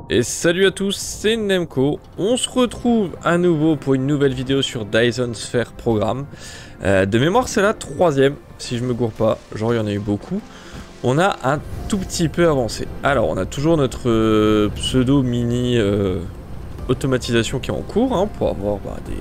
Et salut à tous, c'est Nemco. On se retrouve à nouveau pour une nouvelle vidéo sur Dyson Sphere Programme. De mémoire, c'est la troisième, si je me gourre pas. Genre, il y en a eu beaucoup. On a un tout petit peu avancé. Alors, on a toujours notre pseudo mini automatisation qui est en cours hein, pour avoir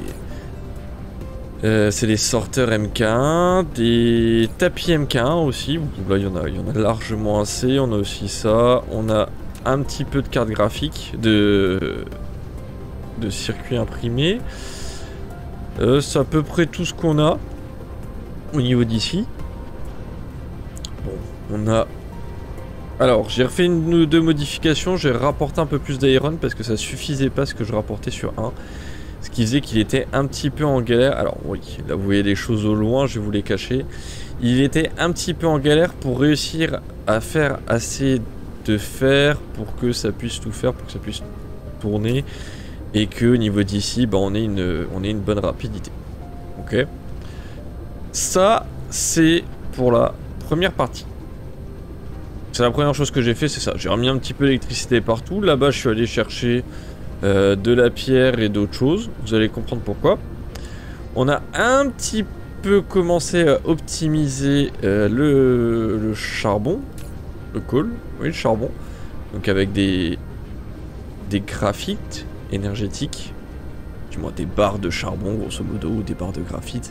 des. C'est des sorteurs MK1, des tapis MK1 aussi. Là, il y en a largement assez. On a aussi ça. On a un petit peu de cartes graphiques, de circuits imprimés. C'est à peu près tout ce qu'on a au niveau d'ici. Bon, on a... Alors, j'ai refait une ou deux modifications. J'ai rapporté un peu plus d'iron parce que ça suffisait pas ce que je rapportais sur 1. Ce qui faisait qu'il était un petit peu en galère. Alors oui, là vous voyez les choses au loin, je vais vous les cacher. Il était un petit peu en galère pour réussir à faire assez de fer pour que ça puisse tout faire, pour que ça puisse tourner et que au niveau d'ici on ait une bonne rapidité. Ok, ça c'est pour la première partie. C'est la première chose que j'ai fait, c'est ça. J'ai remis un petit peu d'électricité partout. Là-bas je suis allé chercher de la pierre et d'autres choses. Vous allez comprendre pourquoi. On a un petit peu commencé à optimiser le charbon. Le coal, oui le charbon. Donc avec des graphites énergétiques. Du moins des barres de charbon grosso modo ou des barres de graphite.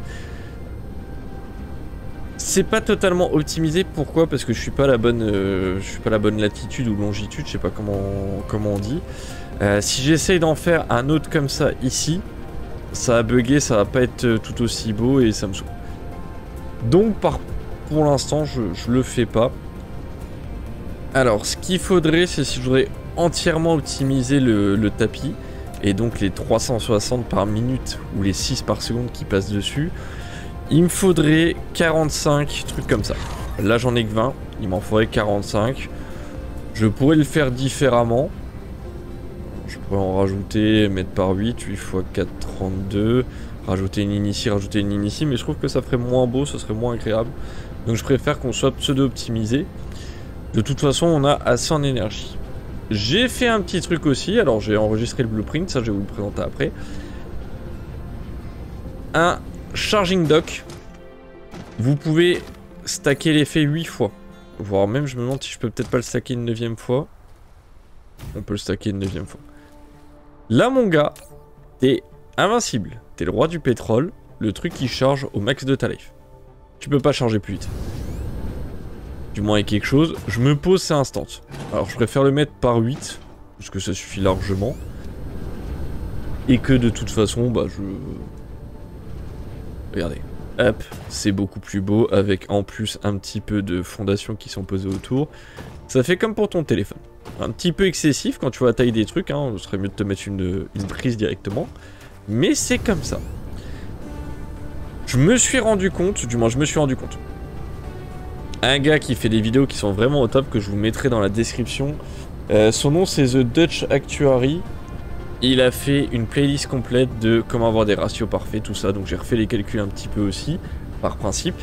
C'est pas totalement optimisé, pourquoi? Parce que je suis pas à la bonne latitude ou longitude, je sais pas comment on dit. Si j'essaye d'en faire un autre comme ça ici, ça va bugger, ça va pas être tout aussi beau et ça me saoule. Donc pour l'instant je le fais pas. Alors ce qu'il faudrait, c'est si je voudrais entièrement optimiser le tapis, et donc les 360 par minute ou les 6 par seconde qui passent dessus, il me faudrait 45 trucs comme ça. Là j'en ai que 20, il m'en faudrait 45. Je pourrais le faire différemment. Je pourrais en rajouter, mettre par 8, 8 x 4, 32, rajouter une ligne ici, rajouter une ligne ici, mais je trouve que ça ferait moins beau, ça serait moins agréable. Donc je préfère qu'on soit pseudo-optimisé. De toute façon, on a assez en énergie. J'ai fait un petit truc aussi, alors j'ai enregistré le blueprint, ça je vais vous le présenter après. Un charging dock. Vous pouvez stacker l'effet 8 fois. Voire même, je me demande si je peux peut-être pas le stacker une 9ème fois. On peut le stacker une 9ème fois. Là mon gars, t'es invincible. T'es le roi du pétrole, le truc qui charge au max de ta life. Tu peux pas charger plus vite. Du moins avec quelque chose. Je me pose, c'est instant. Alors je préfère le mettre par 8, parce que ça suffit largement. Et que de toute façon, regardez. Hop, c'est beaucoup plus beau, avec en plus un petit peu de fondations qui sont posées autour. Ça fait comme pour ton téléphone. Un petit peu excessif quand tu vois la taille des trucs, hein, ce serait mieux de te mettre une prise directement. Mais c'est comme ça. Je me suis rendu compte, un gars qui fait des vidéos qui sont vraiment au top, que je vous mettrai dans la description. Son nom c'est The Dutch Actuary. Il a fait une playlist complète de comment avoir des ratios parfaits, tout ça. Donc j'ai refait les calculs un petit peu aussi, par principe.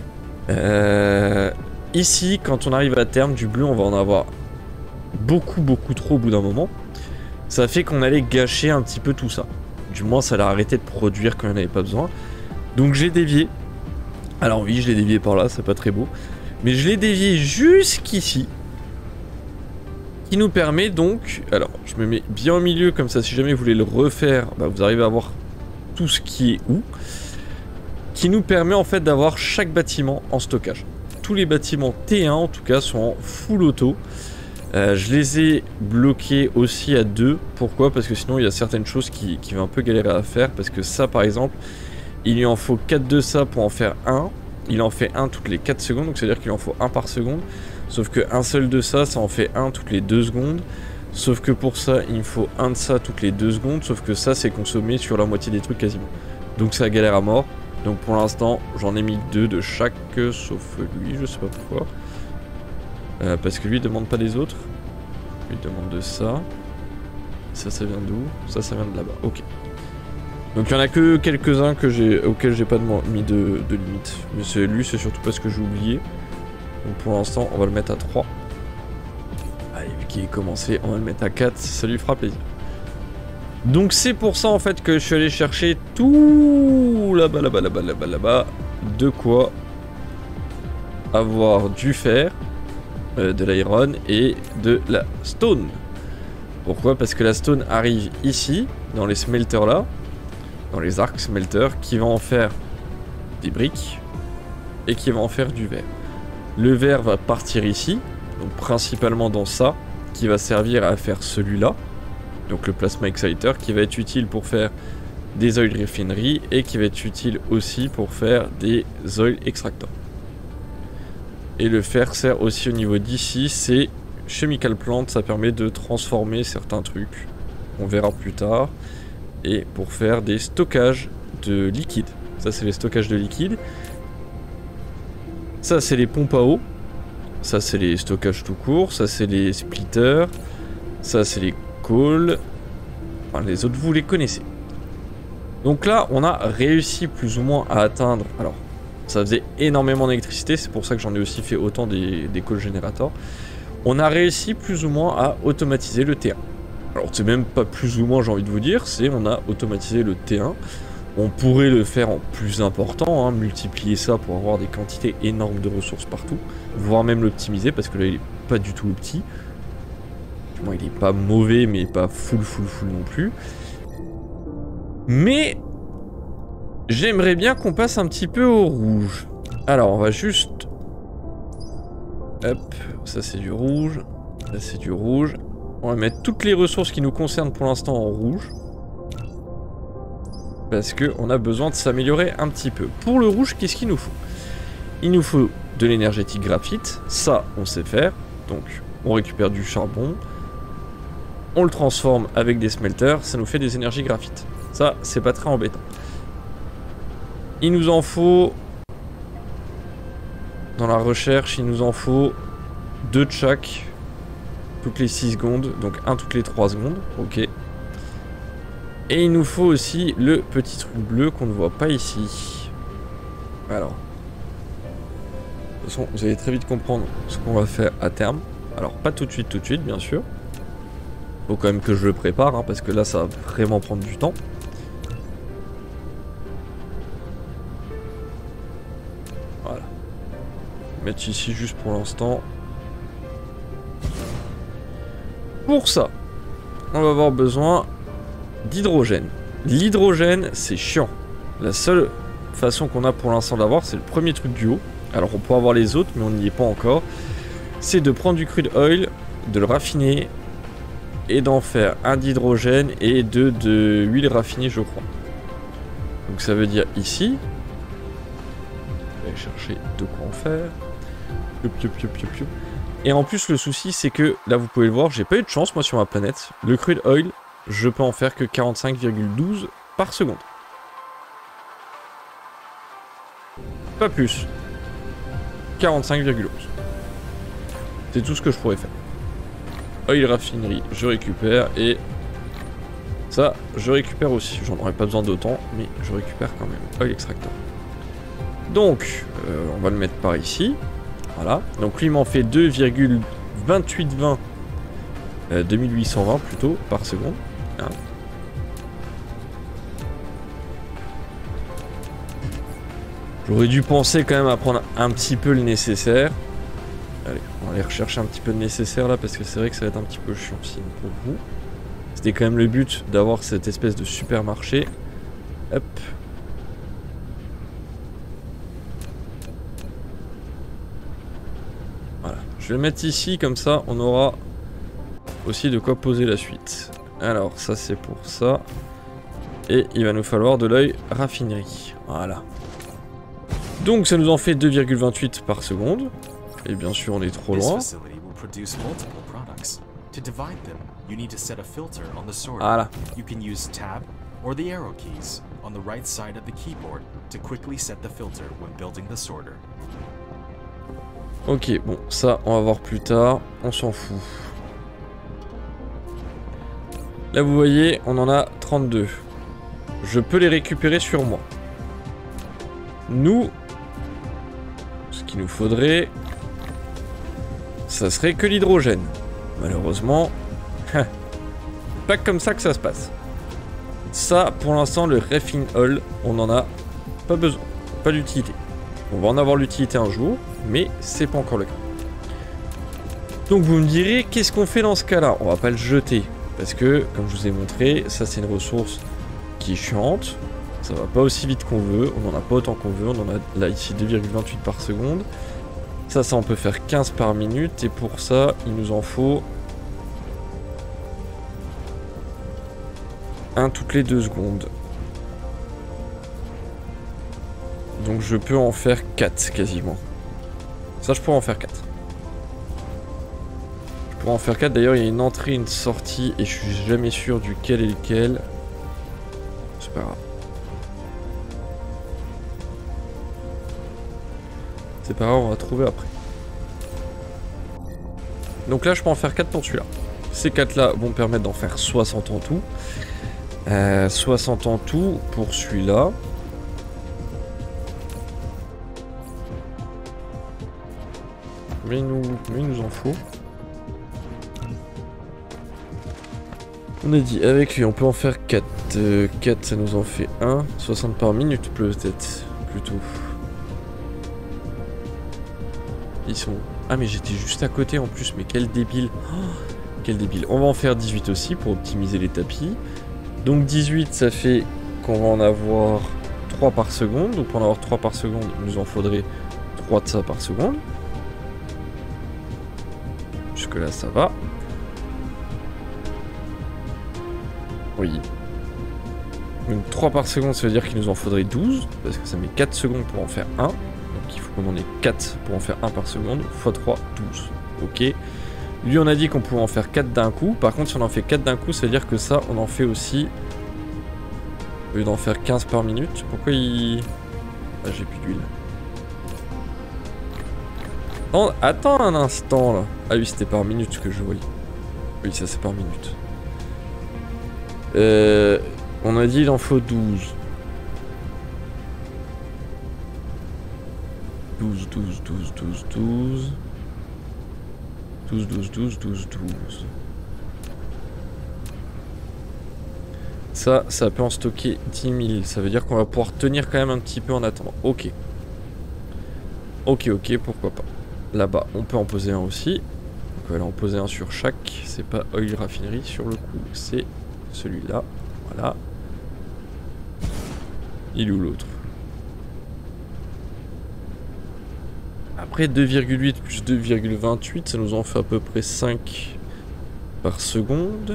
Ici, quand on arrive à terme, du bleu, on va en avoir beaucoup trop au bout d'un moment. Ça fait qu'on allait gâcher un petit peu tout ça. Du moins, ça allait arrêter de produire quand il n'y en avait pas besoin. Donc j'ai dévié. Alors oui, je l'ai dévié par là, c'est pas très beau. Mais je l'ai dévié jusqu'ici. Qui nous permet donc... Alors, je me mets bien au milieu, comme ça, si jamais vous voulez le refaire, vous arrivez à voir tout ce qui est où. Qui nous permet en fait d'avoir chaque bâtiment en stockage. Tous les bâtiments T1 en tout cas sont en full auto. Je les ai bloqués aussi à 2. Pourquoi? Parce que sinon il y a certaines choses qui vont un peu galérer à faire. Parce que ça par exemple, il lui en faut 4 de ça pour en faire 1. Il en fait 1 toutes les 4 secondes. Donc c'est à dire qu'il en faut 1 par seconde. Sauf que un seul de ça, ça en fait 1 toutes les 2 secondes. Sauf que pour ça, il me faut 1 de ça toutes les 2 secondes. Sauf que ça, c'est consommé sur la moitié des trucs quasiment. Donc ça galère à mort. Donc pour l'instant, j'en ai mis 2 de chaque, sauf lui, je sais pas pourquoi. Parce que lui, il demande pas des autres. Lui, il demande de ça. Ça vient d'où? Ça vient de là-bas. Ok. Donc il y en a que quelques-uns auxquels j'ai pas mis de limite. Mais lui, c'est surtout parce que j'ai oublié. Donc pour l'instant, on va le mettre à 3. Allez, vu qu'il est commencé, on va le mettre à 4, ça lui fera plaisir. Donc c'est pour ça en fait que je suis allé chercher tout là-bas, là-bas, de quoi avoir du fer, de l'iron et de la stone. Pourquoi? Parce que la stone arrive ici, dans les smelters là, dans les arcs smelters, qui va en faire des briques et qui va en faire du verre. Le verre va partir ici, donc principalement dans ça, qui va servir à faire celui-là, donc le plasma exciter, qui va être utile pour faire des oil refinery et qui va être utile aussi pour faire des oil extractors. Et le fer sert aussi au niveau d'ici, c'est chemical plant, ça permet de transformer certains trucs, on verra plus tard, et pour faire des stockages de liquide. Ça c'est les stockages de liquide. Ça c'est les pompes à eau. Ça c'est les stockages tout court. Ça c'est les splitters. Ça c'est les coals. Enfin, les autres vous les connaissez. Donc là on a réussi plus ou moins à atteindre. Alors ça faisait énormément d'électricité. C'est pour ça que j'en ai aussi fait autant des coal générateurs. On a réussi plus ou moins à automatiser le T1. Alors c'est même pas plus ou moins, j'ai envie de vous dire, c'est on a automatisé le T1. On pourrait le faire en plus important, hein, multiplier ça pour avoir des quantités énormes de ressources partout, voire même l'optimiser parce que là il est pas du tout petit. Bon, il est pas mauvais mais pas full non plus. Mais j'aimerais bien qu'on passe un petit peu au rouge. Alors on va juste... Hop, ça c'est du rouge, ça c'est du rouge. On va mettre toutes les ressources qui nous concernent pour l'instant en rouge. Parce qu'on a besoin de s'améliorer un petit peu. Pour le rouge, qu'est-ce qu'il nous faut? Il nous faut de l'énergétique graphite. Ça, on sait faire. Donc, on récupère du charbon. On le transforme avec des smelters. Ça nous fait des énergies graphites. Ça, c'est pas très embêtant. Il nous en faut... Dans la recherche, il nous en faut 2 de chaque. Toutes les 6 secondes. Donc, 1 toutes les 3 secondes. Ok. Et il nous faut aussi le petit truc bleu qu'on ne voit pas ici. Alors. De toute façon, vous allez très vite comprendre ce qu'on va faire à terme. Alors, pas tout de suite, bien sûr. Faut quand même que je le prépare, hein, parce que là, ça va vraiment prendre du temps. Voilà. Mettre ici juste pour l'instant. Pour ça, on va avoir besoin... d'hydrogène. L'hydrogène, c'est chiant. La seule façon qu'on a pour l'instant d'avoir, c'est le premier truc du haut. Alors on peut avoir les autres, mais on n'y est pas encore. C'est de prendre du crude oil, de le raffiner, et d'en faire un d'hydrogène et de l'huile raffinée, je crois. Donc ça veut dire ici. Je vais aller chercher de quoi en faire. Et en plus, le souci, c'est que, là vous pouvez le voir, j'ai pas eu de chance, moi, sur ma planète. Le crude oil, je peux en faire que 45,12 par seconde. Pas plus. 45,11. C'est tout ce que je pourrais faire. Oil raffinerie, je récupère. Et ça, je récupère aussi. J'en aurais pas besoin d'autant, mais je récupère quand même. Oil extractor. Donc, on va le mettre par ici. Voilà. Donc lui, il m'en fait 2,2820. 2820 plutôt par seconde. Hein. J'aurais dû penser quand même à prendre un petit peu le nécessaire. Allez, on va aller rechercher un petit peu de nécessaire là parce que c'est vrai que ça va être un petit peu chiant sinon pour vous. C'était quand même le but d'avoir cette espèce de supermarché. Hop. Voilà, je vais le mettre ici comme ça on aura aussi de quoi poser la suite. Alors ça c'est pour ça. Et il va nous falloir de l'œil raffinerie. Voilà. Donc ça nous en fait 2,28 par seconde. Et bien sûr on est trop loin. Voilà. Ok, bon, ça on va voir plus tard. On s'en fout. Là vous voyez, on en a 32. Je peux les récupérer sur moi. Nous, ce qu'il nous faudrait, ça serait que l'hydrogène. Malheureusement, pas comme ça que ça se passe. Ça, pour l'instant, le Refine Hall, on n'en a pas besoin, pas d'utilité. On va en avoir l'utilité un jour, mais c'est pas encore le cas. Donc vous me direz, qu'est-ce qu'on fait dans ce cas-là? On va pas le jeter, parce que, comme je vous ai montré, ça c'est une ressource qui est chiante. Ça va pas aussi vite qu'on veut, on n'en a pas autant qu'on veut, on en a là ici 2,28 par seconde. Ça on peut faire 15 par minute, et pour ça, il nous en faut un toutes les 2 secondes. Donc je peux en faire 4 quasiment. Ça je pourrais en faire 4. Je pourrais en faire 4, d'ailleurs il y a une entrée, une sortie, et je suis jamais sûr duquel est lequel. C'est pas grave. C'est pas grave, on va trouver après. Donc là je peux en faire 4 pour celui-là. Ces 4 là vont me permettre d'en faire 60 en tout. 60 en tout pour celui-là. Mais il nous en faut. On a dit avec lui on peut en faire 4. 4 ça nous en fait 1. 60 par minute peut-être plutôt. Ils sont... Ah mais j'étais juste à côté en plus, mais quel débile. Oh, quel débile. On va en faire 18 aussi pour optimiser les tapis. Donc 18 ça fait qu'on va en avoir 3 par seconde. Donc pour en avoir 3 par seconde, il nous en faudrait 3 de ça par seconde. Jusque là ça va. Oui. Donc 3 par seconde ça veut dire qu'il nous en faudrait 12. Parce que ça met 4 secondes pour en faire 1. Donc il faut qu'on en ait 4 pour en faire 1 par seconde. x 3, 12. Ok. Lui on a dit qu'on pouvait en faire 4 d'un coup. Par contre si on en fait 4 d'un coup ça veut dire que ça on en fait aussi. Au lieu d'en faire 15 par minute. Pourquoi il... Ah j'ai plus d'huile. Oh, attends un instant là. Ah oui c'était par minute que je voyais. Oui ça c'est par minute. On a dit il en faut 12. 12, 12, 12, 12, 12. 12, 12, 12, 12, 12. Ça peut en stocker 10 000. Ça veut dire qu'on va pouvoir tenir quand même un petit peu en attendant. Ok. Ok, ok, pourquoi pas. Là-bas, on peut en poser un aussi. Donc on va en poser un sur chaque. C'est pas Oil Raffinerie sur le coup, c'est celui-là. Voilà. Il est où l'autre? Après 2,8 plus 2,28, ça nous en fait à peu près 5 par seconde.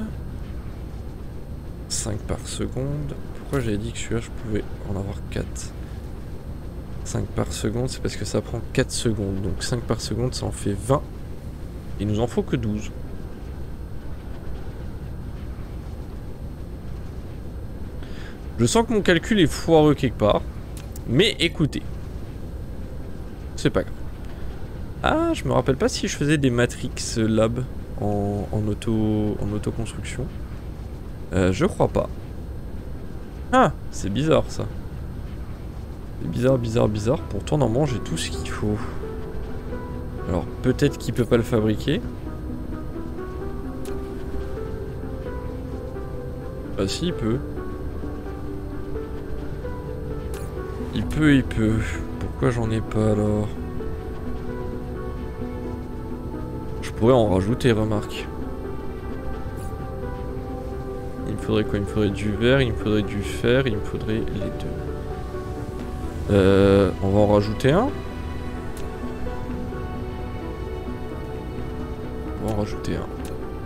5 par seconde. Pourquoi j'avais dit que celui-là je pouvais en avoir 4? 5 par seconde, c'est parce que ça prend 4 secondes. Donc 5 par seconde, ça en fait 20. Il nous en faut que 12. Je sens que mon calcul est foireux quelque part. Mais écoutez. C'est pas grave. Ah, je me rappelle pas si je faisais des Matrix Lab en auto-construction. Je crois pas. Ah, c'est bizarre ça. C'est bizarre, bizarre, bizarre. Pourtant, normalement, j'ai tout ce qu'il faut. Alors, peut-être qu'il peut pas le fabriquer. Ah si, il peut. Il peut, il peut. Pourquoi j'en ai pas alors? Je pourrais en rajouter, remarque. Il me faudrait quoi? Il me faudrait du verre, il me faudrait du fer, il me faudrait les deux. On va en rajouter un. On va en rajouter un.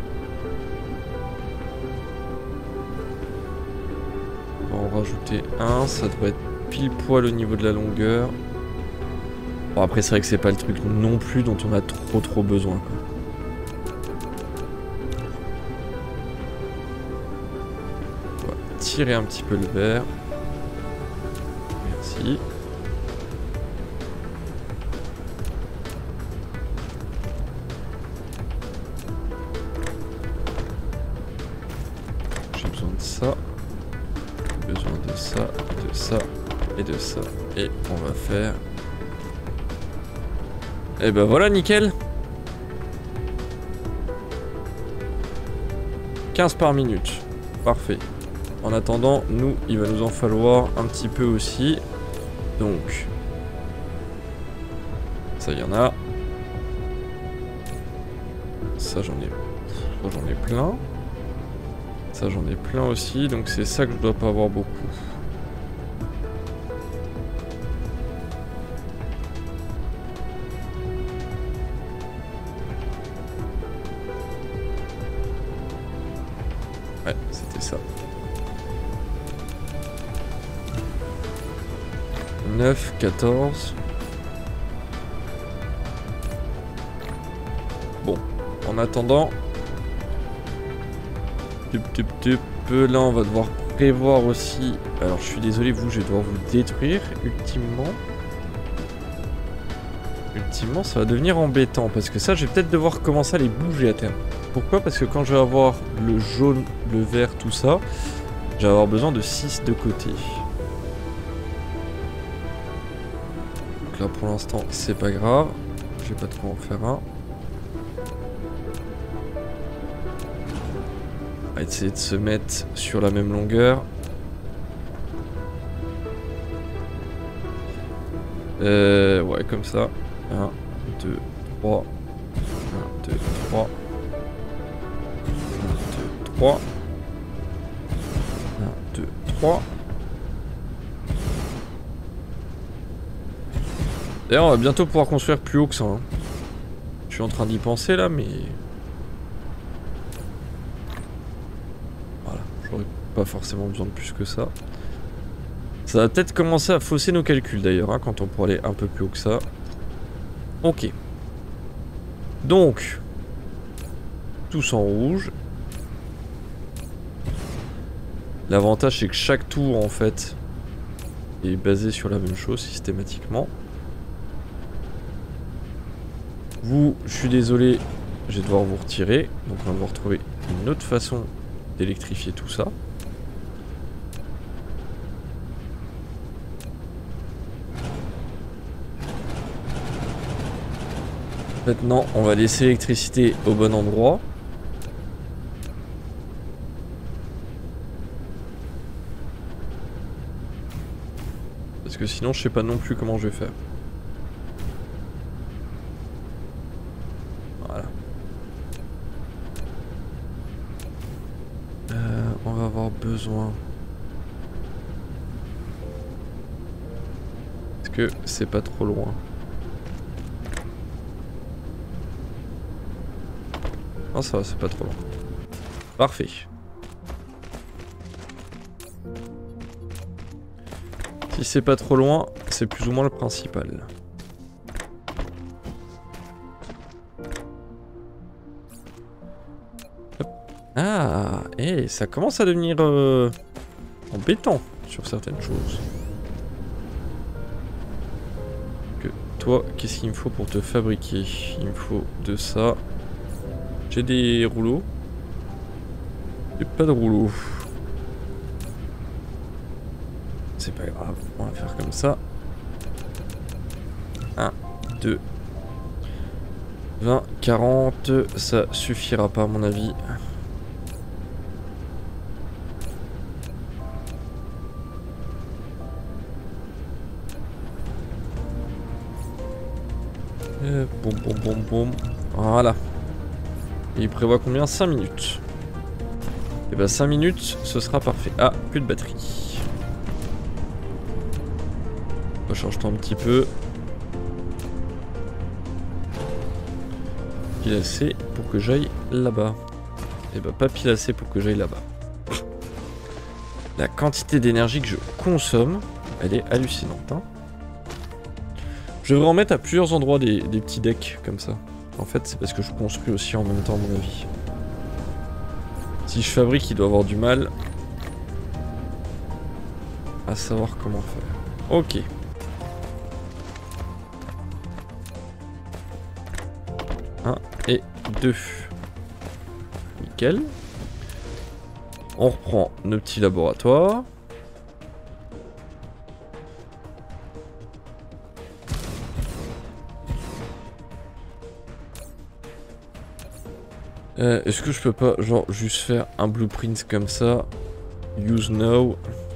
On va en rajouter un, ça devrait être pile poil au niveau de la longueur. Bon après c'est vrai que c'est pas le truc non plus dont on a trop besoin quoi. On va tirer un petit peu le verre. Merci. J'ai besoin de ça. J'ai besoin de ça, de ça et de ça. Et on va faire... Et ben voilà, nickel. 15 par minute. Parfait. En attendant, nous, il va nous en falloir un petit peu aussi. Donc, ça y en a. Ça j'en ai plein. Ça j'en ai plein aussi. Donc c'est ça que je dois pas avoir beaucoup. Ouais, c'était ça. 9, 14. Bon, en attendant, là on va devoir prévoir aussi. Alors je suis désolé, vous, je vais devoir vous détruire ultimement. Ultimement, ça va devenir embêtant parce que ça, je vais peut-être devoir commencer à les bouger à terme. Pourquoi? Parce que quand je vais avoir le jaune, le vert, tout ça, je vais avoir besoin de 6 de côté. Donc là pour l'instant, c'est pas grave. Je vais pas trop en faire un. On va essayer de se mettre sur la même longueur. Ouais, comme ça. 1, 2, 3. 1, 2, 3. 1, 2, 3. 1, 2, 3. D'ailleurs, on va bientôt pouvoir construire plus haut que ça. Hein. Je suis en train d'y penser là, mais... Voilà, j'aurais pas forcément besoin de plus que ça. Ça va peut-être commencer à fausser nos calculs d'ailleurs, hein, quand on pourra aller un peu plus haut que ça. Ok. Donc, tous en rouge. L'avantage c'est que chaque tour en fait est basé sur la même chose systématiquement. Vous, je suis désolé, je vais devoir vous retirer. Donc on va devoir trouver une autre façon d'électrifier tout ça. Maintenant, on va laisser l'électricité au bon endroit. Parce que sinon, je sais pas non plus comment je vais faire. Voilà. On va avoir besoin... Est-ce que c'est pas trop loin? Ah ça va, c'est pas trop loin. Parfait. Si c'est pas trop loin, c'est plus ou moins le principal. Hop. Ah, et ça commence à devenir embêtant sur certaines choses. Que toi, qu'est-ce qu'il me faut pour te fabriquer? Il me faut de ça. J'ai des rouleaux. J'ai pas de rouleaux. C'est pas grave, on va faire comme ça. 1, 2, 20, 40, ça suffira pas à mon avis. Boum, boum, boum, boum. Voilà. Et il prévoit combien? 5 minutes. Et bah 5 minutes, ce sera parfait. Ah, plus de batterie. Recharge-toi un petit peu. Pile assez pour que j'aille là-bas. Et bah pas pile assez pour que j'aille là-bas. La quantité d'énergie que je consomme, elle est hallucinante. Hein. Je devrais en mettre à plusieurs endroits des petits decks comme ça. En fait, c'est parce que je construis aussi en même temps, à mon avis. Si je fabrique, il doit avoir du mal à savoir comment faire. Ok. Un et 2. Nickel. On reprend nos petits laboratoires. Est-ce que je peux pas, genre, juste faire un blueprint comme ça? Use now.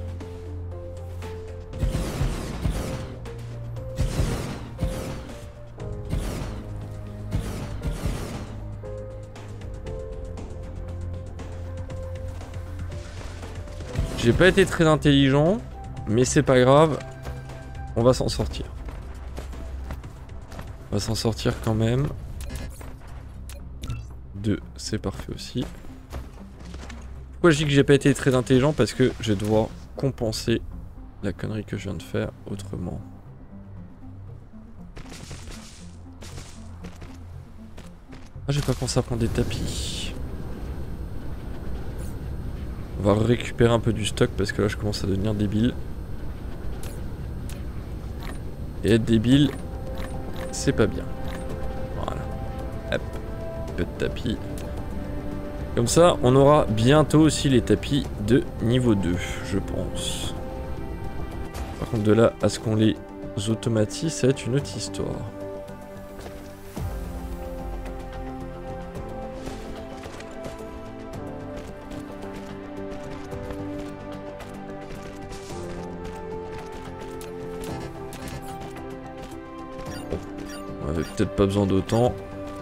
J'ai pas été très intelligent, mais c'est pas grave. On va s'en sortir. On va s'en sortir quand même. 2, c'est parfait aussi. Pourquoi je dis que j'ai pas été très intelligent? Parce que je vais devoir compenser la connerie que je viens de faire autrement. Ah, j'ai pas pensé à prendre des tapis. On va récupérer un peu du stock parce que là je commence à devenir débile. Et être débile, c'est pas bien. Voilà. Hop. Peu de tapis. Comme ça, on aura bientôt aussi les tapis de niveau 2, je pense. Par contre, de là à ce qu'on les automatise, ça va être une autre histoire. On avait peut-être pas besoin d'autant.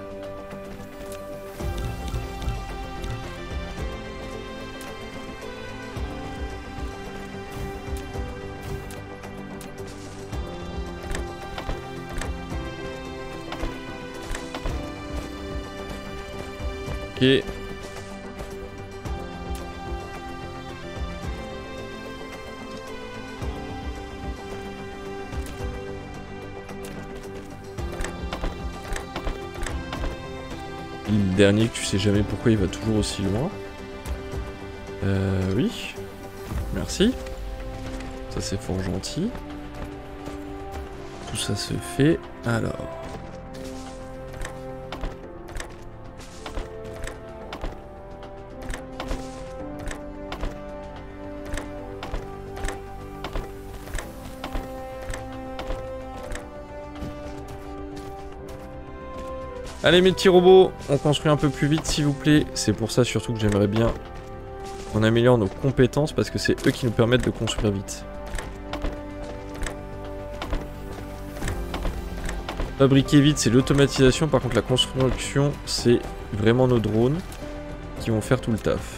Ok. Le dernier que tu sais jamais pourquoi il va toujours aussi loin. Oui. Merci. Ça c'est fort gentil. Tout ça se fait. Alors. Allez mes petits robots, on construit un peu plus vite s'il vous plaît. C'est pour ça surtout que j'aimerais bien qu'on améliore nos compétences parce que c'est eux qui nous permettent de construire vite. Fabriquer vite c'est l'automatisation, par contre la construction c'est vraiment nos drones qui vont faire tout le taf.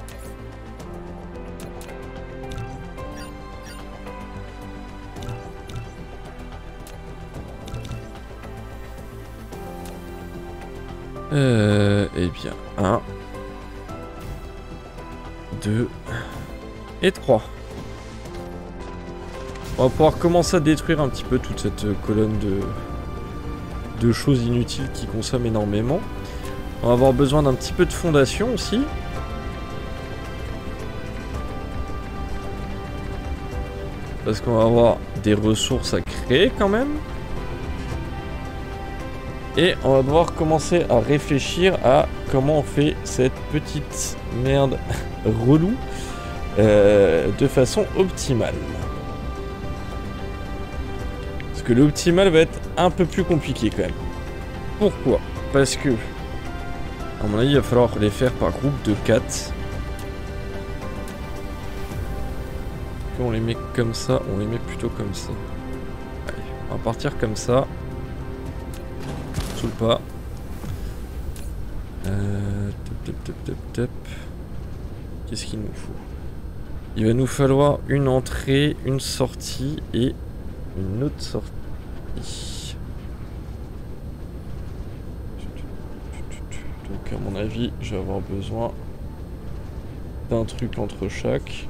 Eh bien, 1, 2 et 3. On va pouvoir commencer à détruire un petit peu toute cette colonne de choses inutiles qui consomment énormément. On va avoir besoin d'un petit peu de fondation aussi. Parce qu'on va avoir des ressources à créer quand même. Et on va devoir commencer à réfléchir à comment on fait cette petite merde relou de façon optimale. Parce que l'optimal va être un peu plus compliqué quand même. Pourquoi? Parce que, à mon avis, il va falloir les faire par groupe de 4. On les met comme ça, on les met plutôt comme ça. Allez, on va partir comme ça. Sous le pas. Qu'est-ce qu'il nous faut? Il va nous falloir une entrée, une sortie et une autre sortie. Donc à mon avis, je vais avoir besoin d'un truc entre chaque.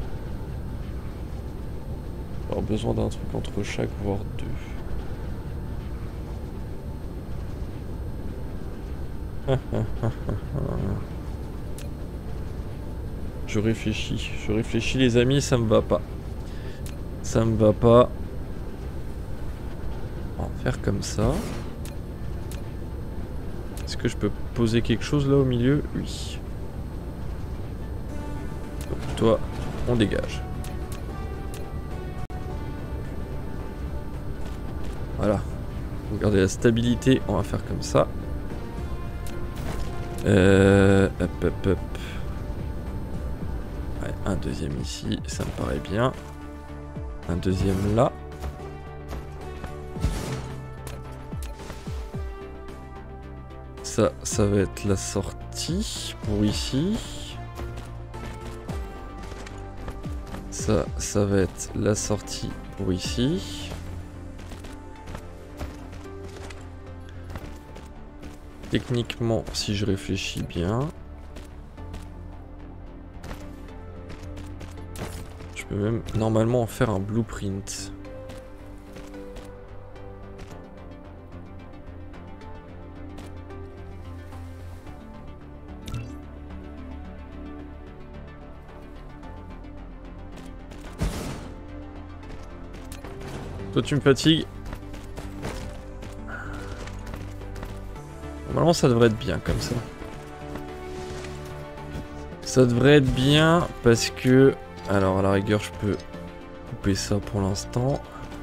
Je vais avoir besoin d'un truc entre chaque, voire 2. Je réfléchis les amis, ça me va pas. Ça me va pas. On va faire comme ça. Est-ce que je peux poser quelque chose là au milieu? Oui. Donc toi, on dégage. Voilà. Regardez la stabilité, on va faire comme ça. Hop, hop, hop. Ouais, un deuxième ici, ça me paraît bien. Un deuxième là. Ça va être la sortie pour ici. Ça va être la sortie pour ici. Techniquement, si je réfléchis bien, je peux même normalement en faire un blueprint. Toi tu me fatigues. Normalement ça devrait être bien comme ça. Ça devrait être bien parce que... Alors à la rigueur je peux couper ça pour l'instant.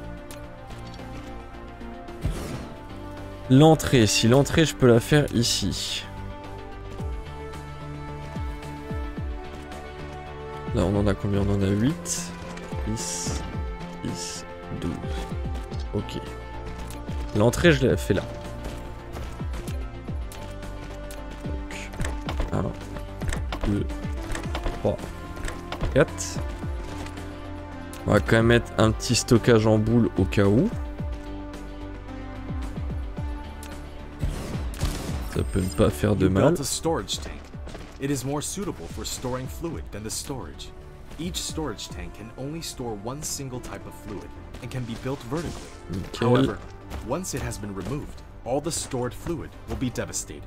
L'entrée, si l'entrée je peux la faire ici. Là on en a combien? On en a 8, 10, 10, 12. Ok. L'entrée je l'ai fait là. 2, 3, 4. On va quand même mettre un petit stockage en boule au cas où. Ça peut ne pas faire de mal. It is more suitable for storing fluid than the storage. Each storage tank can only store one single type of fluid and can be built vertically. Nickel. However, once it has been removed, all the stored fluid will be devastated.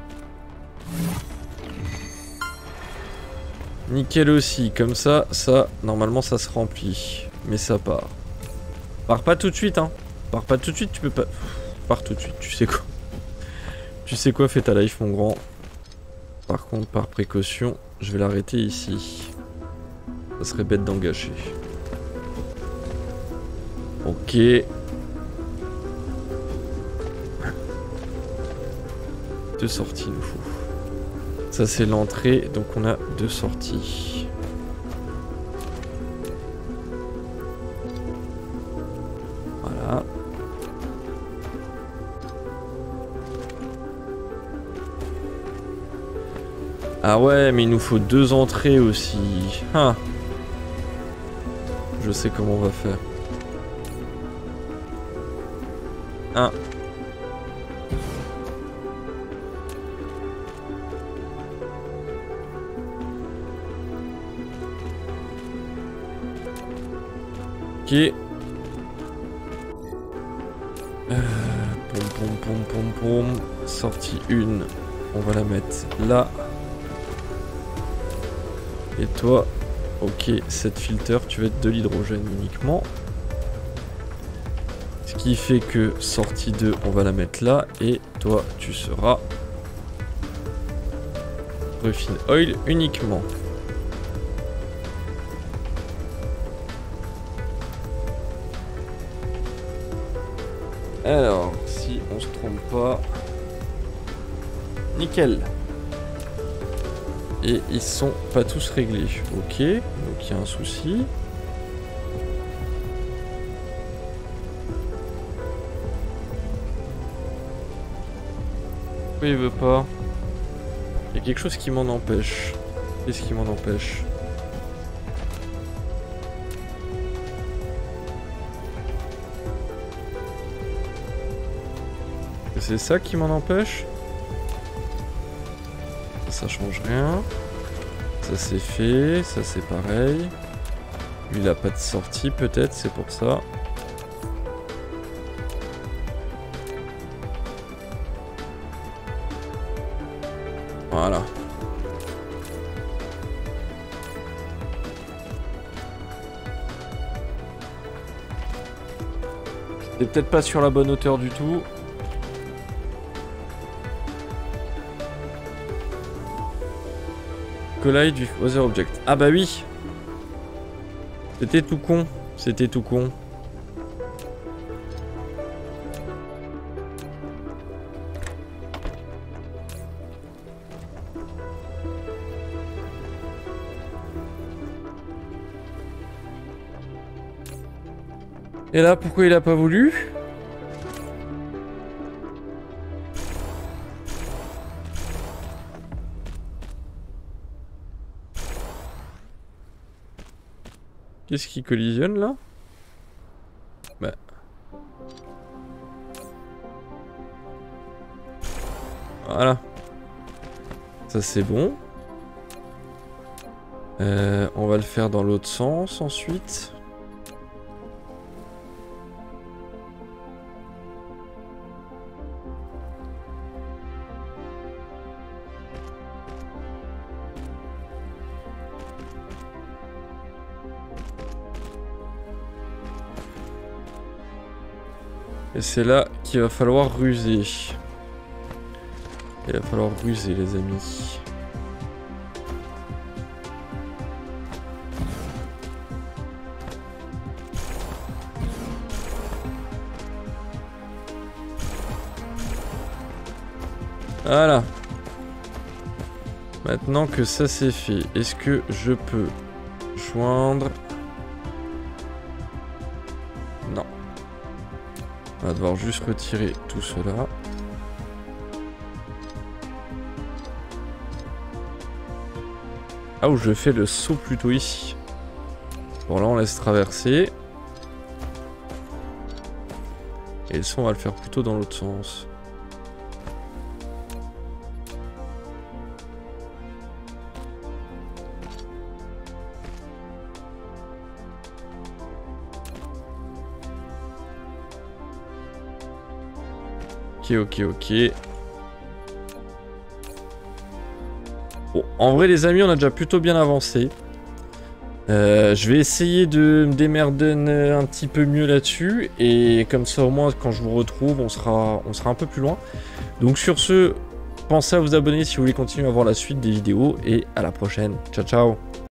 Nickel aussi, comme ça, normalement ça se remplit. Mais ça part. Pars pas tout de suite, hein. Pars pas tout de suite, tu peux pas... Pars tout de suite, tu sais quoi. Tu sais quoi, fais ta life mon grand. Par contre, par précaution, je vais l'arrêter ici. Ça serait bête d'en gâcher. Ok. Deux sorties il nous faut. Ça c'est l'entrée, donc on a deux sorties. Voilà. Ah ouais, mais il nous faut deux entrées aussi. Ah. Je sais comment on va faire. Un. Ok. Pom pom pom pom pom. Sortie 1. On va la mettre là. Et toi, ok, cette filter, tu vas être de l'hydrogène uniquement. Ce qui fait que sortie 2, on va la mettre là. Et toi, tu seras refine oil uniquement. Alors, si on se trompe pas... Nickel. Et ils sont pas tous réglés. Ok, donc il y a un souci. Pourquoi il veut pas? Il y a quelque chose qui m'en empêche. Qu'est-ce qui m'en empêche? C'est ça qui m'en empêche? Ça change rien. Ça c'est fait, ça c'est pareil. Lui il a pas de sortie peut-être, c'est pour ça. Voilà. T'es peut-être pas sur la bonne hauteur du tout. Collide with other object. Ah bah oui. C'était tout con. C'était tout con. Et là, pourquoi il a pas voulu? Qu'est-ce qui collisionne là? Bah. Voilà. Ça c'est bon. On va le faire dans l'autre sens ensuite. Et c'est là qu'il va falloir ruser. Il va falloir ruser les amis. Voilà. Maintenant que ça c'est fait, est-ce que je peux joindre... Non. On va devoir juste retirer tout cela. Ah, où je fais le saut plutôt ici. Bon là on laisse traverser. Et le saut on va le faire plutôt dans l'autre sens. Ok. Bon, en vrai les amis, on a déjà plutôt bien avancé. Je vais essayer de me démerder un petit peu mieux là-dessus. Et comme ça au moins quand je vous retrouve, on sera un peu plus loin. Donc sur ce, pensez à vous abonner si vous voulez continuer à voir la suite des vidéos. Et à la prochaine. Ciao ciao.